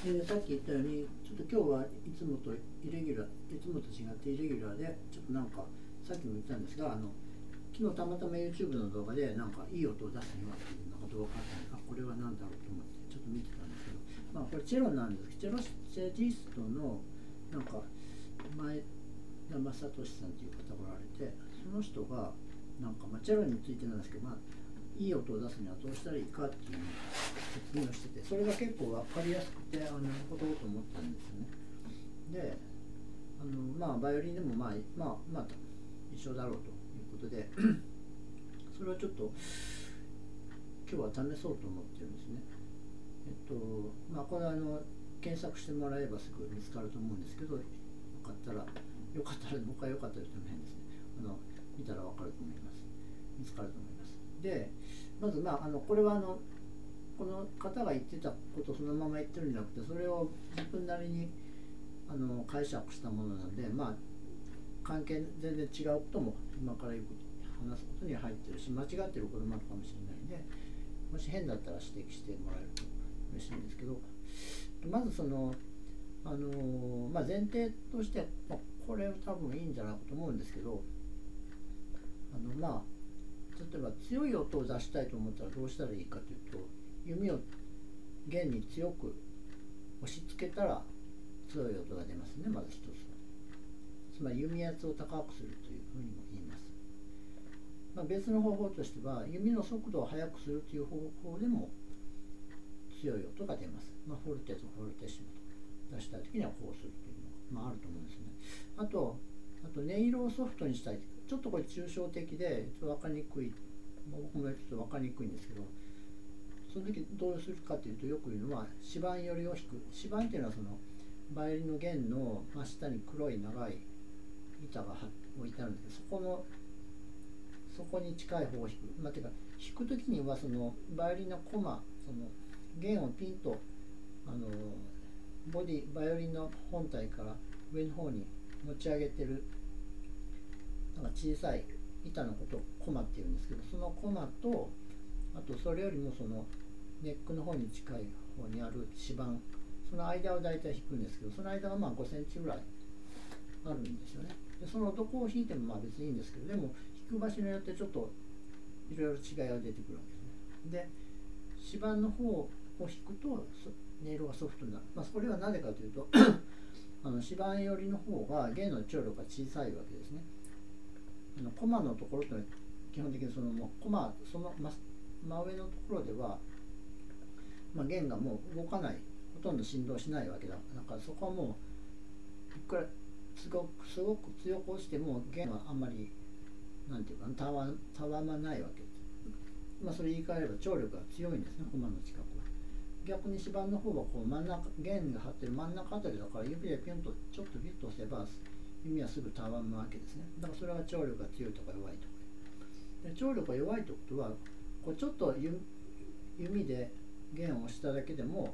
でさっき言ったようにちょっと今日はいつもとイレギュラーいつもと違ってイレギュラーでちょっとなんかさっきも言ったんですが昨日たまたま YouTube の動画でなんかいい音を出すにはっていうようなことが分かったのでこれは何だろうと思ってちょっと見てたんですけどこれチェロなんですけどチェリストのなんか前田正俊さんという方がおられてその人がなんかチェロについてなんですけどいい音を出すにはどうしたらいいかっていうのを説明をしててそれが結構分かりやすくてなるほどと思ったんですよね。でバイオリンでも一緒だろうということでそれをちょっと今日は試そうと思ってるんですね。これ検索してもらえばすぐ見つかると思うんですけど僕はよかったらと言っても変ですね。見たら分かると思います。見つかると思います。でまずこれはこの方が言ってたことをそのまま言ってるんじゃなくてそれを自分なりに解釈したものなので関係全然違うことも今から話すことに入ってるし間違ってることもあるかもしれないのでもし変だったら指摘してもらえると嬉しいんですけどまず前提としてこれ多分いいんじゃないかと思うんですけど例えば強い音を出したいと思ったらどうしたらいいかというと弓を弦に強く押し付けたら強い音が出ますね。まず一つはつまり弓圧を高くするというふうにも言います。別の方法としては弓の速度を速くするという方法でも強い音が出ます。フォルテとフォルテッシモとか出したい時にはこうするというのが、あると思うんですね。あと音色をソフトにしたい。ちょっとこれ抽象的でちょっと分かりにくい僕もちょっと分かりにくいんですけどその時どうするかというとよく言うのは指板よりを弾く。指板っていうのはバイオリンの弦の真下に黒い長い板が置いてあるんですけどそこに近い方を弾く。てか弾く時にはバイオリンのコマ弦をピンとバイオリンの本体から上の方に持ち上げてる小さい板のことをコマっていうんですけどそのコマとあとそれよりもネックの方に近い方にある指板その間を大体弾くんですけどその間が5センチぐらいあるんですよね。でどこを弾いても別にいいんですけどでも弾く場所によってちょっといろいろ違いが出てくるわけですね。で指板の方を弾くと音色がソフトになる。それはなぜかというと指板寄りの方が弦の張力が小さいわけですね。コマのところというのは基本的にコマ真上のところでは、弦がもう動かないほとんど振動しないわけだからそこはもういくらすごく強く押しても弦はあんまりなんていうかたわまないわけです。それ言い換えれば張力が強いんですねコマの近くは。逆に指板の方は弦が張ってる真ん中あたりだから指でちょっとピュッと押せば弓はすぐたわむわけですね。だからそれは張力が強いとか弱いとかで張力が弱いということはちょっと弓で弦を押しただけでも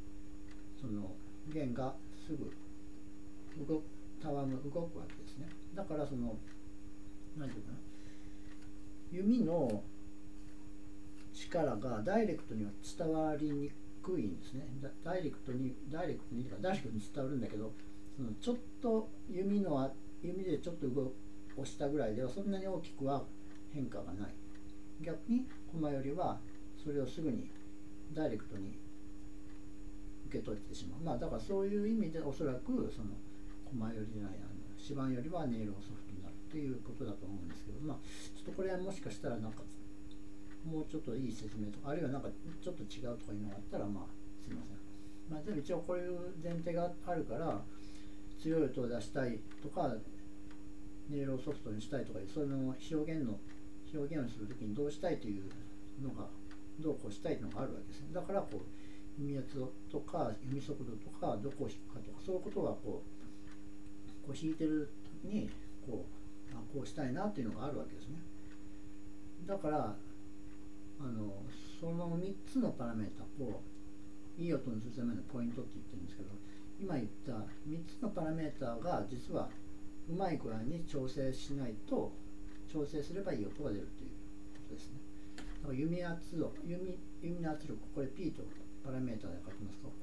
弦がすぐたわむ動くわけですね。だからなんていうかな弓の力がダイレクトには伝わりにくいんですね。ダイレクトに伝わるんだけどちょっと弓でちょっと押したぐらいではそんなに大きくは変化がない。逆にコマよりはそれをすぐにダイレクトに受け取ってしまう。だからそういう意味でおそらくコマよりじゃない指板よりは音色がソフトになるということだと思うんですけどちょっとこれはもしかしたらもうちょっといい説明とかあるいはちょっと違うとかいうのがあったらすいません。でも一応こういう前提があるから強い音を出したいとか音色をソフトにしたいとかその表現をするときにどうしたいというのがどうこうしたいのがあるわけですね。だから弓圧とか弓速度とかどこを弾くかとかそういうことが弾いてるときにこうしたいなというのがあるわけですね。だからその3つのパラメータをいい音にするためのポイントって言ってるんですけど今言った3つのパラメータが実はうまい具合に調整すればいい音が出るということですね。だから弓の圧力これ P とパラメータで書きますかこれ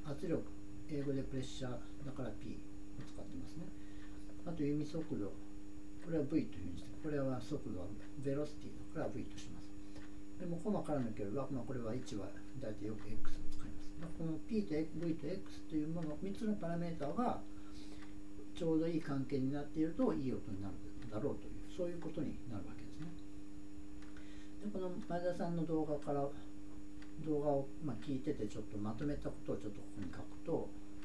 圧力、英語でプレッシャーだから P を使ってますね。あと弓速度、これは V というふうにして、これは速度はベロシティだから V とします。でもコマからの距離は、これは1は大体よく X を使います。この P と V と X というもの、3つのパラメータがちょうどいい関係になっているといい音になるだろうという、そういうことになるわけですね。でこの前田さんの動画を聞いててちょっとまとめたことをちょっとここに書くと、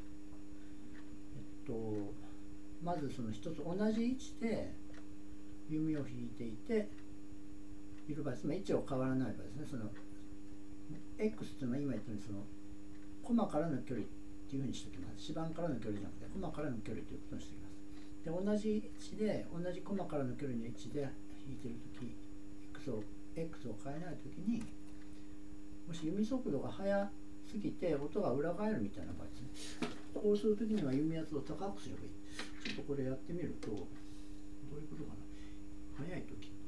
まずその一つ同じ位置で弓を引いていている場合、つまり位置を変わらない場合ですね。その X というのは今言ったようにそのコマからの距離っていうふうにしておきます。指板からの距離じゃなくてコマからの距離ということにしておきます。で同じ位置で同じコマからの距離の位置で引いているとき X を変えないときに、もし弓速度が速すぎて音が裏返るみたいな場合ですね。こうするときには弓圧を高くすればいい。ちょっとこれやってみるとどういうことかな。速いとき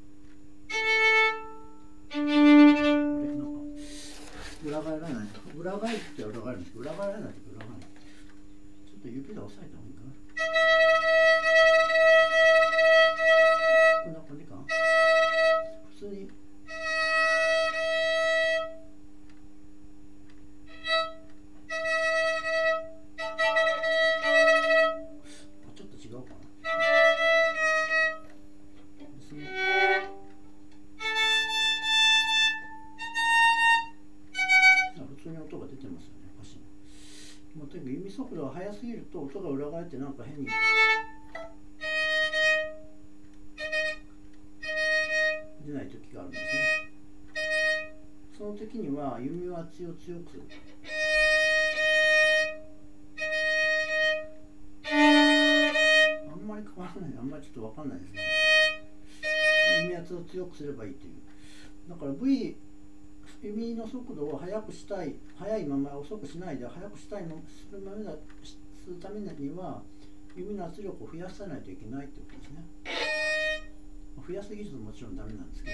なんか裏返らない。裏返って裏返るんですけど、裏返らないとき裏返らない。ちょっと指で押さえた方がいいかな。こんな感じかな。普通にちょっと違うかな。普通に音が出てますよね。おかしいな。とにかく弓速度が速すぎると音が裏返ってなんか変に出ない時があるんですね。その時には弓圧を強くする。あんまり変わらない。あんまりちょっと分かんないですね。弓圧を強くすればいいという。だから 弓の速度を速くしたい、速いまま遅くしないで速くしたいのするためには弓の圧力を増やさないといけないということですね。増やす技術ももちろんダメなんですけ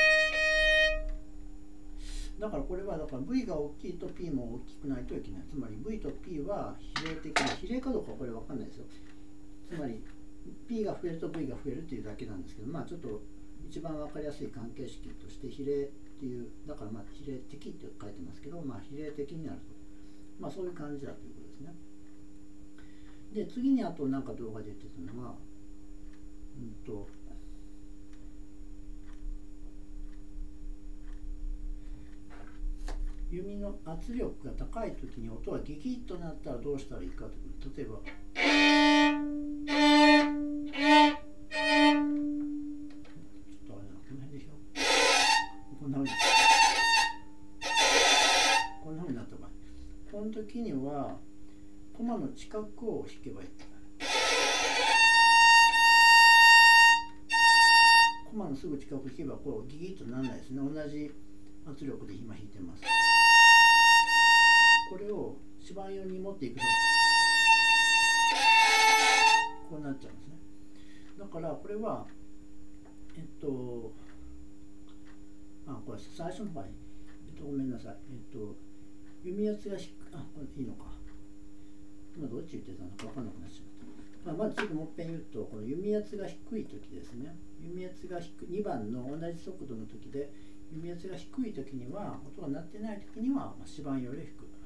ど、だからこれはV が大きいと P も大きくないといけない。つまり V と P は比例的に、比例かどうかはこれ分かんないですよ。つまり P が増えると V が増えるというだけなんですけど、ちょっと一番分かりやすい関係式として比例っていう、だから比例的って書いてますけど、比例的になると、そういう感じだということですね。で次にあとなんか動画で言ってたのは、弓の圧力が高い時に音がギギッとなったらどうしたらいいかという。例えばこんな風になった場合、この時にはコマの近くを弾けばいい。コマのすぐ近くを弾けばこうギギッとならないですね。同じ圧力で今弾いてます。これを指板用に持っていくとこうなっちゃうんですね。だからこれはこれ最初の場合、ごめんなさい。弓圧がこれいいのか。今どっち言ってたのか分からなくなっちゃった。まずちょっともう一遍言うと、この弓圧が低い時ですね。弓圧が2番の同じ速度の時で、弓圧が低い時には、音が鳴ってない時には指板より低く。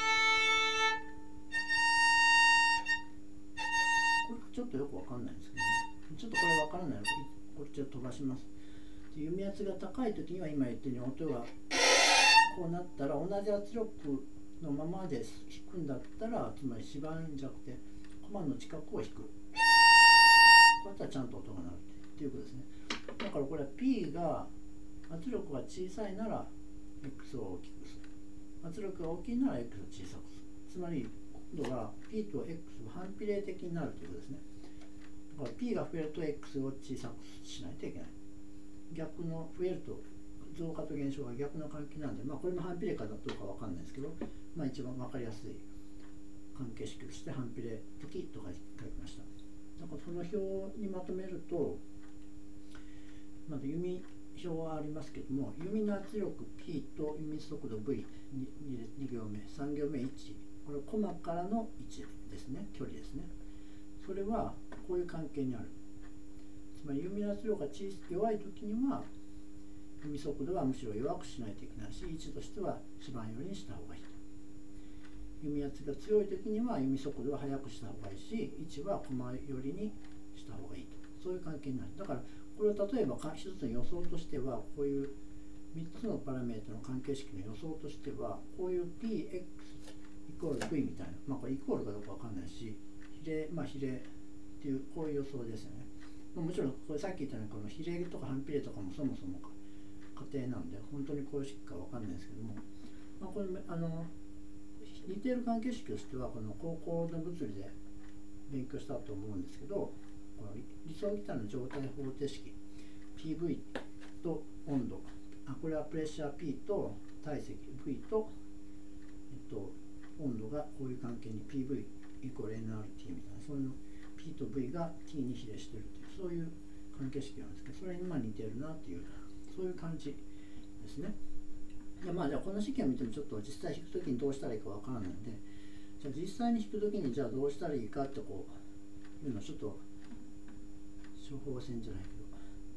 これちょっとよく分かんないんですけどね。ちょっとこれ分からないので、こっちを飛ばします。弓圧が高い時には今言ったように音がこうなったら、同じ圧力のままで弾くんだったら、つまり指板じゃなくてコマの近くを弾く。こうやったらちゃんと音が鳴るっていうことですね。だからこれは P が圧力が小さいなら X を大きくする。圧力が大きいなら X を小さくする。つまり今度は P と X が反比例的になるということですね。だから P が増えると X を小さくしないといけない。逆の増えると増加と減少が逆の関係なんで、これも反比例かどうかわかんないですけど、一番わかりやすい関係式として反比例的と書きました。だからその表にまとめると、まず弓表はありますけども、弓の圧力 P と弓速度 V2 行目、3行目1、 これコマからの位置ですね、距離ですね。それはこういう関係にある。つまり弓の圧力が弱い時には弓速度はむしろ弱くしないといけないし、位置としては指板寄りにした方がいいと。弓圧が強い時には弓速度は速くした方がいいし、位置はコマ寄りにした方がいいと。そういう関係になる。だからこれを例えば一つの予想としては、こういう3つのパラメータの関係式の予想としては、こういう px イコール v みたいな、これイコールかどうかわかんないし、比例っていうこういう予想ですよね。もちろんこれさっき言ったようにこの比例とか反比例とかもそもそも仮定なんで本当に公式かわかんないですけども、これ似ている関係式としてはこの高校の物理で勉強したと思うんですけど、この理想気体の状態方程式 PV と温度、これはプレッシャー P と体積 V と、温度がこういう関係に PV イコール nRT みたいな、そういうの P と V が T に比例しているという、そういう関係式なんですけど、それに似てるなという、そういう感じですね。じゃあこの式を見てもちょっと実際引くときにどうしたらいいかわからないので、じゃあ実際に引くときにじゃあどうしたらいいかってこういうのをちょっと処方箋じゃないけど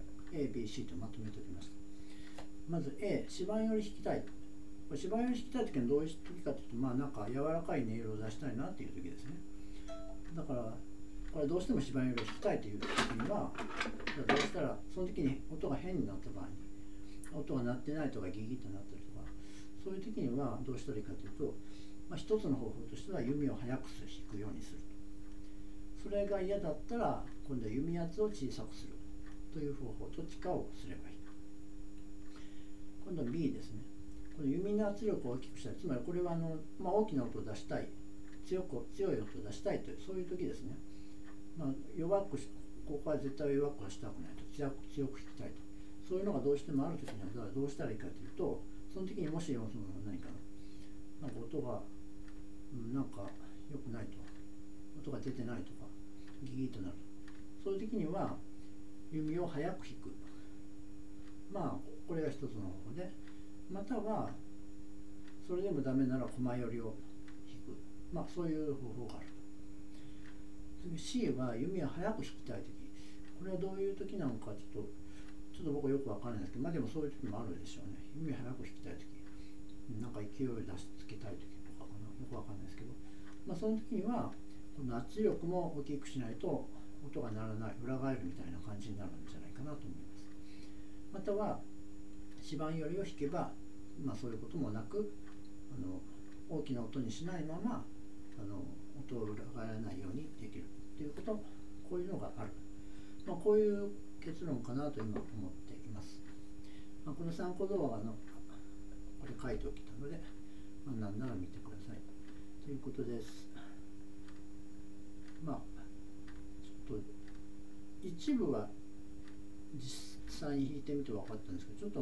A、B、C とまとめておきました。まず A、指板より引きたい。これ指板より引きたいときはどういうときかというと、なんか柔らかい音色を出したいなっていうときですね。だからこれどうしても指板より引きたいというときには、どうしたらその時に音が変になった場合に、音が鳴ってないとかギギッとなったりとか、そういう時にはどうしたらいいかというと、一つの方法としては弓を速く引くようにすると。それが嫌だったら今度は弓圧を小さくするという方法、どっちかをすればいい。今度は B ですね。この弓の圧力を大きくしたい、つまりこれは大きな音を出したい、強い音を出したいという、そういう時ですね。弱くここは絶対弱くはしたくないと、強く弾きたいと、そういうのがどうしてもある時にはどうしたらいいかというと、その時にもし何か音がなんか良くないと、音が出てないとかギギッとなる、そういう時には弓を速く弾く、これが一つの方法で、またはそれでもダメならコマ寄りを弾く、そういう方法がある。次 C は弓を速く弾きたい時、これはどういう時なのかちょっと僕はよくわからないですけど、でもそういう時もあるでしょうね。弓を速く弾きたい時、なんか勢いを出しつけたい時とかかな、よくわかんないですけど、その時にはこの圧力も大きくしないと音が鳴らない、裏返るみたいな感じになるんじゃないかなと思います。または指板寄りを弾けば、そういうこともなく大きな音にしないまま音を裏返らないようにできるということ、こういうのがある、こういう結論かなと今思っています。この参考動画のこれ書いておきたので、何なら見てくださいということです。ちょっと一部は実際に弾いてみて分かったんですけど、ちょっと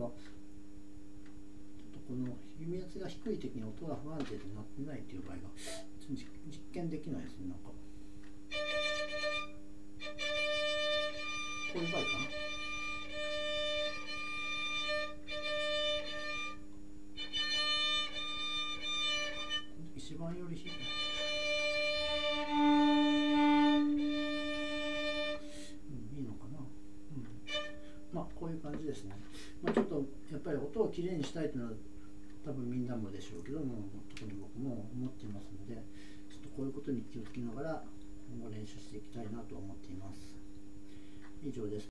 この弓圧が低い時に音が不安定で鳴ってないという場合が実験できないですね。なんかこういう場合かな。一番より低い。いいのかな。こういう感じですね。ちょっとやっぱり音をきれいにしたいというのは多分みんなもでしょうけども、特に僕も思っていますので、ちょっとこういうことに気をつけながら今後練習していきたいなと思っています。以上です。